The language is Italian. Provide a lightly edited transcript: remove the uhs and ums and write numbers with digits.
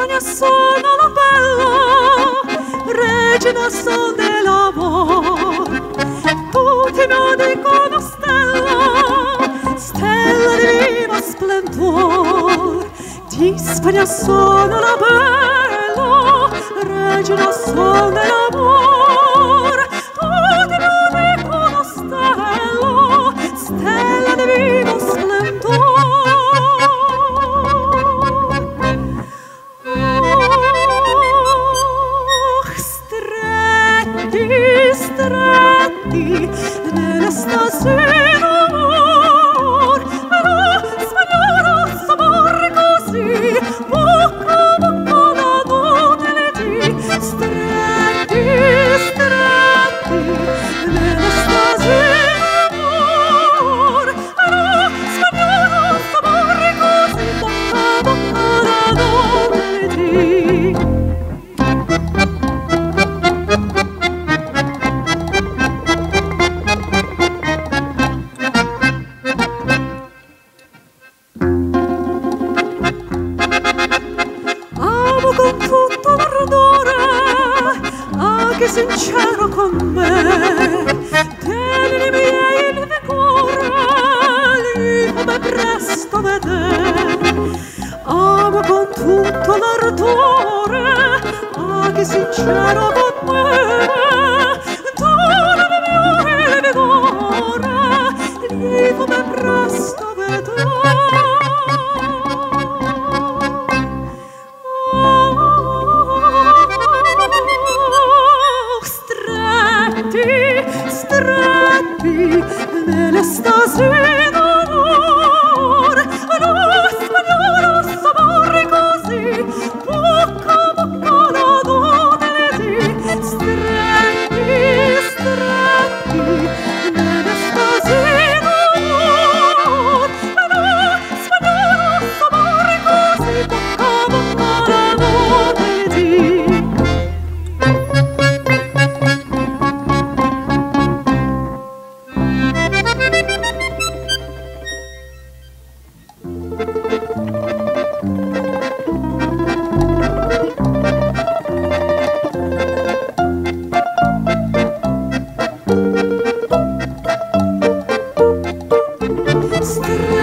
Spagna sono la bella regina son dell'amor. Tutti mi dicono stella, stella di vivo splendor. Di Spagna sono la bella regina son dell'amor. Tutti mi dicono stella, stella di vivo splendor. Stretti nell'estasi d'amor, la spagnola s'amor così, bocca a bocca la notte le dì. Stretti nell'estasi d'amor, la spagnola s'amor così, bocca a bocca la notte le dì. Con tutto l'ardore, anche sincero con me, tieni i miei il vigore, li come presto vedere. Amo con tutto l'ardore, anche sincero con me, tieni i miei il vigore, li come presto vedere. Stretti nell'estasi d'amor, la spagnola s'amor così, bocca a bocca la notte le dì. Stretti nell'estasi d'amor, la spagnola s'amor così, bocca a bocca la notte le dì. Stretti